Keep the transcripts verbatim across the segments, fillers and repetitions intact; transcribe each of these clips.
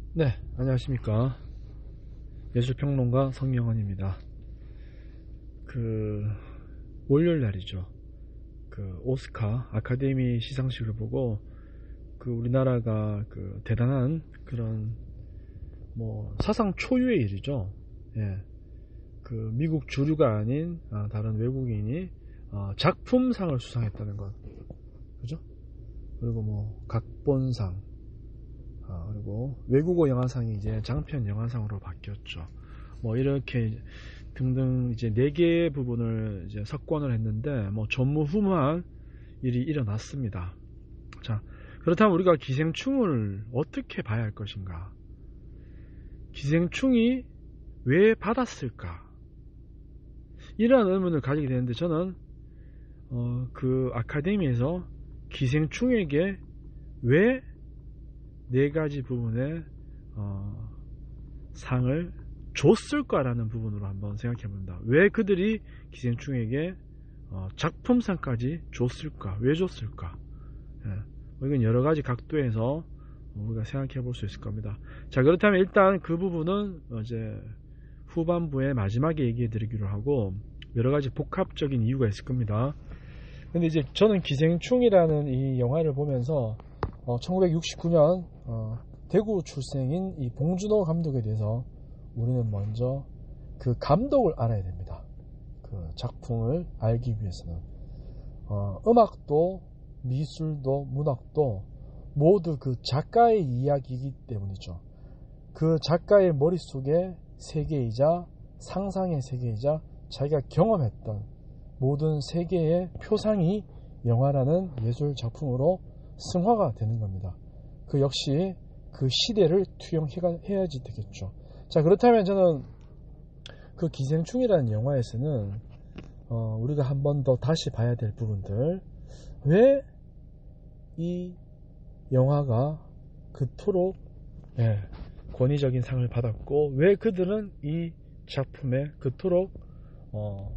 네, 안녕하십니까. 예술평론가 성영원입니다. 그 월요일 날이죠. 그 오스카 아카데미 시상식을 보고 그 우리나라가 그 대단한 그런 뭐 사상 초유의 일이죠. 예. 그 미국 주류가 아닌 아, 다른 외국인이 아, 작품상을 수상했다는 것. 그죠? 그리고 뭐 각본상, 아, 그리고 외국어 영화상이 이제 장편 영화상으로 바뀌었죠. 뭐 이렇게 등등 이제 네 개의 부분을 이제 석권을 했는데 뭐 전무후무한 일이 일어났습니다. 자, 그렇다면 우리가 기생충을 어떻게 봐야 할 것인가? 기생충이 왜 받았을까? 이러한 의문을 가지게 되는데 저는 어, 그 아카데미에서 기생충에게 왜 네 가지 부분의 어, 상을 줬을까라는 부분으로 한번 생각해 봅니다. 왜 그들이 기생충에게 어, 작품상까지 줬을까? 왜 줬을까? 예, 뭐 이건 여러 가지 각도에서 우리가 생각해 볼 수 있을 겁니다. 자, 그렇다면 일단 그 부분은 이제 후반부에 마지막에 얘기해 드리기로 하고 여러 가지 복합적인 이유가 있을 겁니다. 근데 이제 저는 기생충이라는 이 영화를 보면서 어, 천구백육십구 년 어, 대구 출생인 이 봉준호 감독에 대해서 우리는 먼저 그 감독을 알아야 됩니다. 그 작품을 알기 위해서는 어, 음악도 미술도 문학도 모두 그 작가의 이야기이기 때문이죠. 그 작가의 머릿속에 세계이자 상상의 세계이자 자기가 경험했던 모든 세계의 표상이 영화라는 예술 작품으로 승화가 되는 겁니다. 그 역시 그 시대를 투영해야지 되겠죠. 자, 그렇다면 저는 그 기생충이라는 영화에서는 어, 우리가 한 번 더 다시 봐야 될 부분들, 왜 이 영화가 그토록 예, 권위적인 상을 받았고 왜 그들은 이 작품에 그토록 어,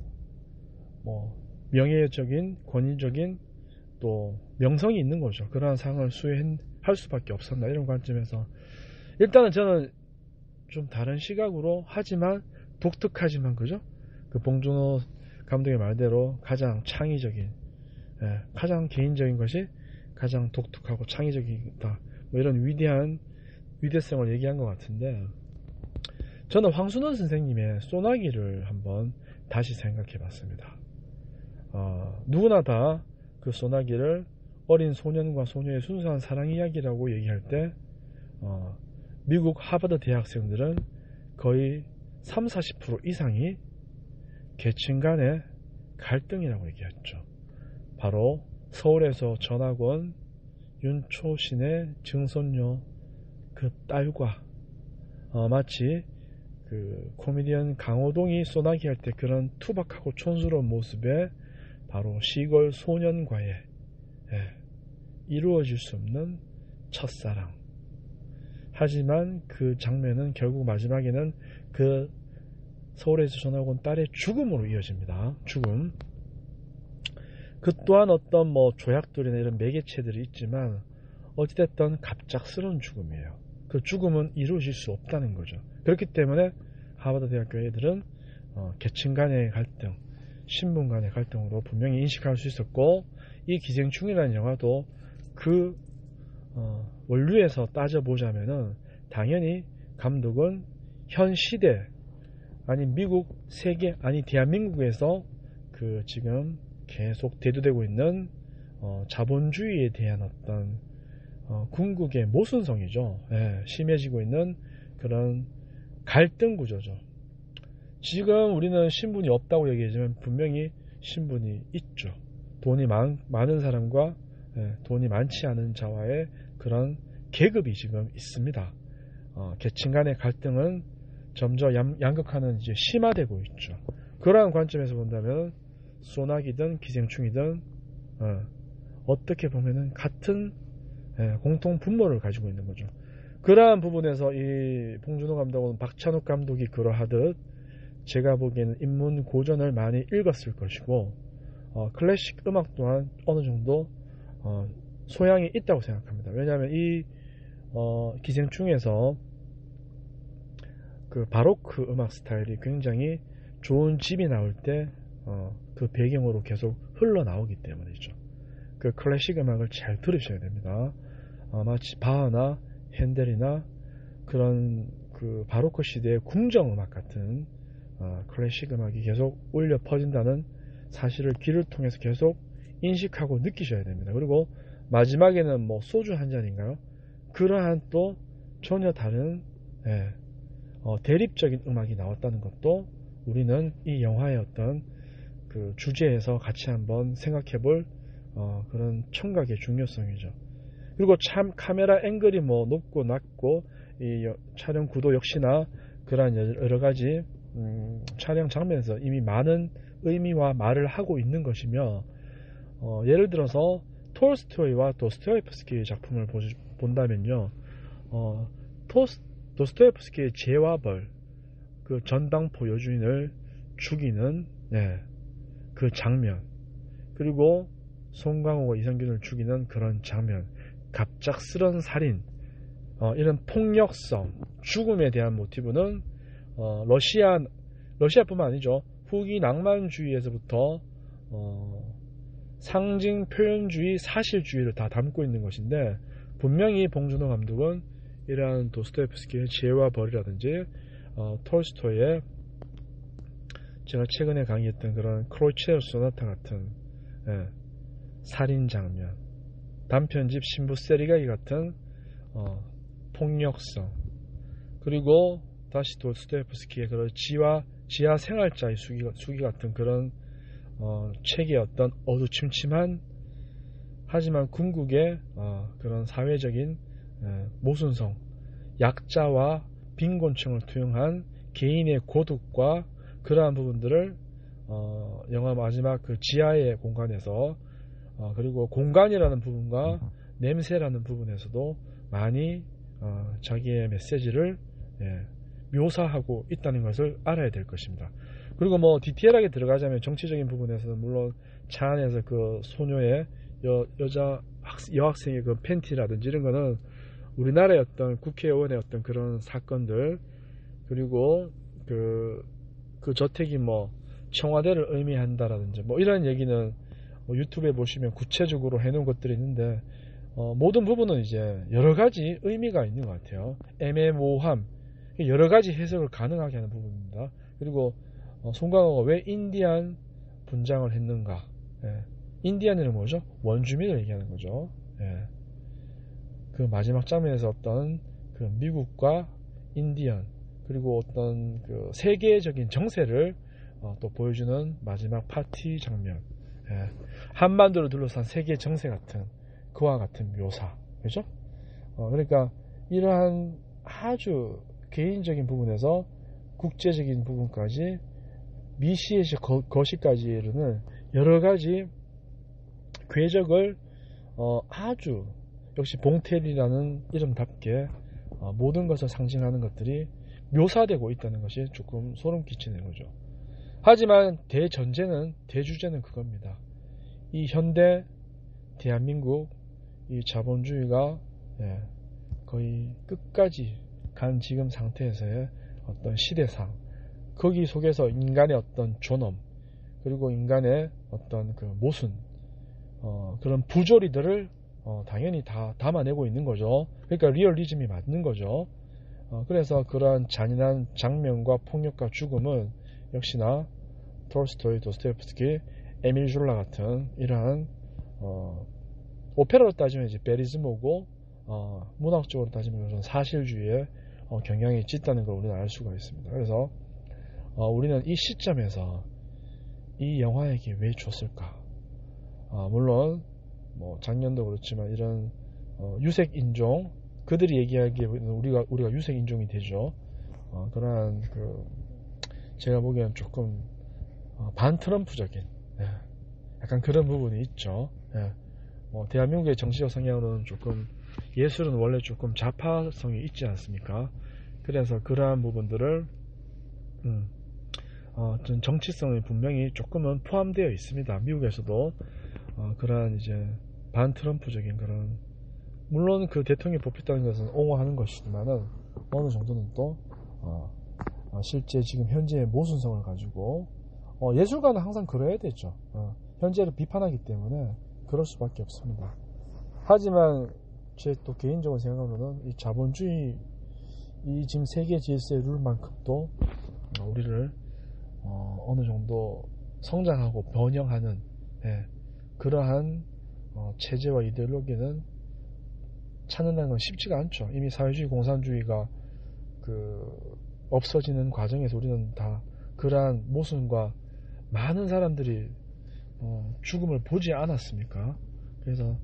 뭐 명예적인 권위적인 또 명성이 있는 거죠. 그러한 상을 수여할 수밖에 없었나, 이런 관점에서 일단은 저는 좀 다른 시각으로 하지만 독특하지만 그죠? 그 봉준호 감독의 말대로 가장 창의적인, 예, 가장 개인적인 것이 가장 독특하고 창의적이다, 뭐 이런 위대한 위대성을 얘기한 것 같은데, 저는 황순원 선생님의 소나기를 한번 다시 생각해 봤습니다. 어, 누구나 다 그 소나기를 어린 소년과 소녀의 순수한 사랑 이야기라고 얘기할 때 어, 미국 하버드 대학생들은 거의 삼, 사십 퍼센트 이상이 계층 간의 갈등이라고 얘기했죠. 바로 서울에서 전학 온 윤초신의 증손녀 그 딸과 어, 마치 그 코미디언 강호동이 소나기 할 때 그런 투박하고 촌스러운 모습에 바로 시골 소년과의 예, 이루어질 수 없는 첫사랑. 하지만 그 장면은 결국 마지막에는 그 서울에서 전학 온 딸의 죽음으로 이어집니다. 죽음. 그 또한 어떤 뭐 조약돌이나 이런 매개체들이 있지만 어찌됐든 갑작스러운 죽음이에요. 그 죽음은 이루어질 수 없다는 거죠. 그렇기 때문에 하버드 대학교 애들은 어, 계층 간의 갈등, 신분 간의 갈등으로 분명히 인식할 수 있었고, 이 기생충이라는 영화도 그 어, 원류에서 따져보자면은 당연히 감독은 현 시대, 아니 미국, 세계, 아니 대한민국에서 그 지금 계속 대두되고 있는 어, 자본주의에 대한 어떤 어, 궁극의 모순성이죠. 예, 심해지고 있는 그런 갈등 구조죠. 지금 우리는 신분이 없다고 얘기하지만 분명히 신분이 있죠. 돈이 많, 많은 사람과 예, 돈이 많지 않은 자와의 그런 계급이 지금 있습니다. 어, 계층 간의 갈등은 점점 양, 양극화는 이제 심화되고 있죠. 그러한 관점에서 본다면 소나기든 기생충이든 어, 어떻게 보면은 같은 예, 공통 분모를 가지고 있는 거죠. 그러한 부분에서 이 봉준호 감독은 박찬욱 감독이 그러하듯 제가 보기에는 인문 고전을 많이 읽었을 것이고 어, 클래식 음악 또한 어느 정도 어, 소양이 있다고 생각합니다. 왜냐하면 이 어, 기생충에서 그 바로크 음악 스타일이 굉장히 좋은 집이 나올 때 어, 그 배경으로 계속 흘러나오기 때문이죠. 그 클래식 음악을 잘 들으셔야 됩니다. 어, 마치 바흐나 핸델이나 그런 그 바로크 시대의 궁정 음악 같은 어, 클래식 음악이 계속 울려 퍼진다는 사실을 귀를 통해서 계속 인식하고 느끼셔야 됩니다. 그리고 마지막에는 뭐 소주 한 잔인가요? 그러한 또 전혀 다른 예, 어, 대립적인 음악이 나왔다는 것도 우리는 이 영화의 어떤 그 주제에서 같이 한번 생각해볼 어, 그런 청각의 중요성이죠. 그리고 참 카메라 앵글이 뭐 높고 낮고 이 여, 촬영 구도 역시나 그러한 여러 가지 음, 촬영 장면에서 이미 많은 의미와 말을 하고 있는 것이며 어, 예를 들어서 톨스토이와 도스토옙스키의 작품을 보, 본다면요 어, 토스, 도스토옙스키의 죄와 벌, 그 전당포 여주인을 죽이는 네, 그 장면, 그리고 송강호가 이성균을 죽이는 그런 장면, 갑작스런 살인, 어, 이런 폭력성, 죽음에 대한 모티브는 어, 러시아, 러시아뿐만 아니죠. 후기 낭만주의에서부터 어, 상징 표현주의, 사실주의를 다 담고 있는 것인데 분명히 봉준호 감독은 이러한 도스토옙스키의 죄와 벌이라든지 어, 톨스토이의 제가 최근에 강의했던 그런 크로체르 소나타 같은 예, 살인 장면, 단편집 신부 세리가이 같은 어, 폭력성, 그리고 다시 도스토옙스키의 그런 지와 지하 생활자의 수기, 수기 같은 그런 어, 책의 어떤 어두침침한 하지만 궁극의 어, 그런 사회적인 에, 모순성, 약자와 빈곤층을 투영한 개인의 고독과 그러한 부분들을 어, 영화 마지막 그 지하의 공간에서 어, 그리고 공간이라는 부분과 냄새라는 부분에서도 많이 어, 자기의 메시지를 예, 묘사하고 있다는 것을 알아야 될 것입니다. 그리고 뭐 디테일하게 들어가자면 정치적인 부분에서는 물론 차 안에서 그 소녀의 여, 여자 학, 여학생의 그 팬티라든지 이런 거는 우리나라의 어떤 국회의원의 어떤 그런 사건들, 그리고 그, 그 저택이 뭐 청와대를 의미한다라든지 뭐 이런 얘기는 뭐 유튜브에 보시면 구체적으로 해놓은 것들이 있는데 어, 모든 부분은 이제 여러 가지 의미가 있는 것 같아요. 애매모호함, 여러 가지 해석을 가능하게 하는 부분입니다. 그리고 어, 송강호가 왜 인디안 분장을 했는가? 예. 인디안이는 뭐죠? 원주민을 얘기하는 거죠. 예. 그 마지막 장면에서 어떤 그 미국과 인디언, 그리고 어떤 그 세계적인 정세를 어, 또 보여주는 마지막 파티 장면, 예. 한반도를 둘러싼 세계 정세 같은 그와 같은 묘사, 그죠? 어, 그러니까 이러한 아주 개인적인 부분에서 국제적인 부분까지 미시에서 거시까지 이르는 여러 가지 궤적을 어, 아주 역시 봉텔이라는 이름답게 어, 모든 것을 상징하는 것들이 묘사되고 있다는 것이 조금 소름 끼치는 거죠. 하지만 대전제는, 대주제는 그겁니다. 이 현대 대한민국 이 자본주의가 예, 거의 끝까지 간 지금 상태에서의 어떤 시대상, 거기 속에서 인간의 어떤 존엄, 그리고 인간의 어떤 그 모순, 어, 그런 부조리들을 어, 당연히 다 담아내고 있는 거죠. 그러니까 리얼리즘이 맞는 거죠. 어, 그래서 그러한 잔인한 장면과 폭력과 죽음은 역시나 톨스토이, 도스토옙스키, 에밀 졸라 같은 이러한 어, 오페라로 따지면 이제 베리즈모고 어, 문학적으로 따지면 그런 사실주의의 어, 경향이 짙다는 걸 우리는 알 수가 있습니다. 그래서 어, 우리는 이 시점에서 이 영화에게 왜 줬을까? 어, 물론 뭐 작년도 그렇지만 이런 어, 유색 인종, 그들이 얘기하기에 우리가 우리가 유색 인종이 되죠. 어, 그러한 그 제가 보기에는 조금 어, 반트럼프적인 예, 약간 그런 부분이 있죠. 예. 뭐 대한민국의 정치적 성향으로는 조금 예술은 원래 조금 좌파성이 있지 않습니까? 그래서 그러한 부분들을 음, 어, 정치성이 분명히 조금은 포함되어 있습니다. 미국에서도 어, 그러한 이제 반트럼프적인 그런, 물론 그 대통령이 뽑혔다는 것은 옹호하는 것이지만은 어느 정도는 또 어, 어, 실제 지금 현재의 모순성을 가지고 어, 예술가는 항상 그래야 되죠. 어, 현재를 비판하기 때문에 그럴 수밖에 없습니다. 하지만 제 또 개인적인 생각으로는 이 자본주의 이 지금 세계 질서의 룰만큼도 우리를 어, 어느 정도 성장하고 변형하는 예, 그러한 어, 체제와 이데올로기는 찾는다는 건 쉽지가 않죠. 이미 사회주의 공산주의가 그 없어지는 과정에서 우리는 다 그러한 모순과 많은 사람들이 어, 죽음을 보지 않았습니까? 그래서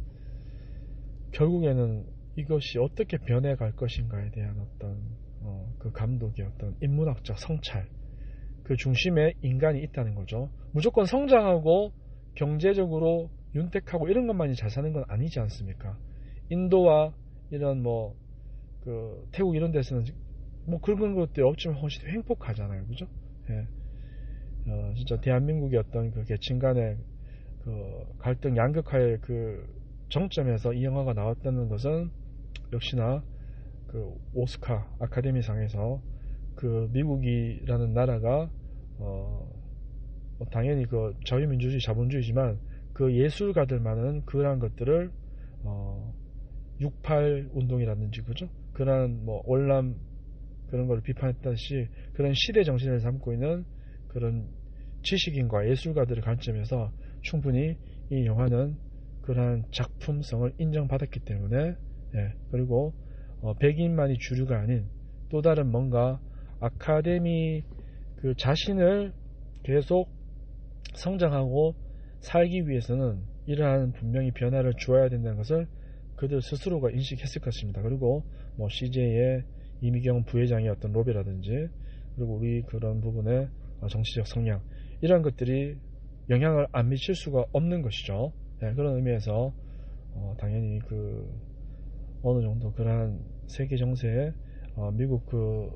결국에는 이것이 어떻게 변해갈 것인가에 대한 어떤 어, 그 감독의 어떤 인문학적 성찰, 그 중심에 인간이 있다는 거죠. 무조건 성장하고 경제적으로 윤택하고 이런 것만이 잘 사는 건 아니지 않습니까? 인도와 이런 뭐 그 태국 이런 데서는 뭐 그런 것들이 없지만 훨씬 행복하잖아요, 그죠? 예. 어, 진짜 대한민국의 어떤 그 계층 간의 그 갈등 양극화의 그 정점에서 이 영화가 나왔다는 것은 역시나 그 오스카 아카데미상에서 그 미국이라는 나라가 어, 뭐 당연히 그 자유민주주의 자본주의지만 그 예술가들만은 그러한 것들을 어, 육팔 운동이라든지 그죠? 그러한 뭐 월남 그런 걸 비판했다시 그런 시대 정신을 담고 있는 그런 지식인과 예술가들의 관점에서 충분히 이 영화는 그러한 작품성을 인정받았기 때문에 예, 그리고 어, 백인만이 주류가 아닌 또 다른 뭔가 아카데미 그 자신을 계속 성장하고 살기 위해서는 이러한 분명히 변화를 주어야 된다는 것을 그들 스스로가 인식했을 것입니다. 그리고 뭐 씨제이의 이미경 부회장의 어떤 로비라든지 그리고 우리 그런 부분의 정치적 성향 이런 것들이 영향을 안 미칠 수가 없는 것이죠. 네, 그런 의미에서 어, 당연히 그 어느 정도 그러한 세계 정세에 어, 미국 그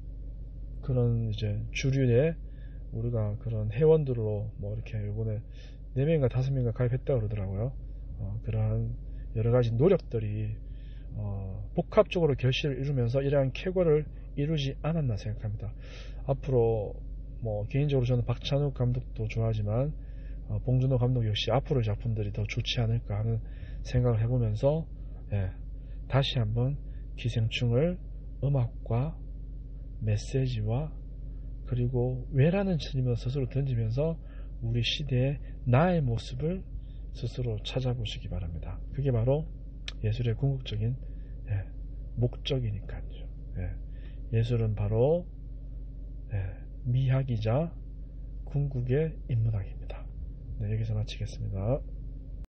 그런 이제 주류의 우리가 그런 회원들로 뭐 이렇게 요번에 네 명인가 다섯 명인가 가입했다 그러더라고요. 어, 그러한 여러 가지 노력들이 어, 복합적으로 결실을 이루면서 이러한 쾌거를 이루지 않았나 생각합니다. 앞으로 뭐 개인적으로 저는 박찬욱 감독도 좋아하지만 어, 봉준호 감독 역시 앞으로의 작품들이 더 좋지 않을까 하는 생각을 해보면서 예, 다시 한번 기생충을 음악과 메시지와 그리고 왜라는 질문을 스스로 던지면서 우리 시대의 나의 모습을 스스로 찾아보시기 바랍니다. 그게 바로 예술의 궁극적인 예, 목적이니까요. 예, 예술은 바로 예, 미학이자 궁극의 인문학입니다. 네, 여기서 마치겠습니다.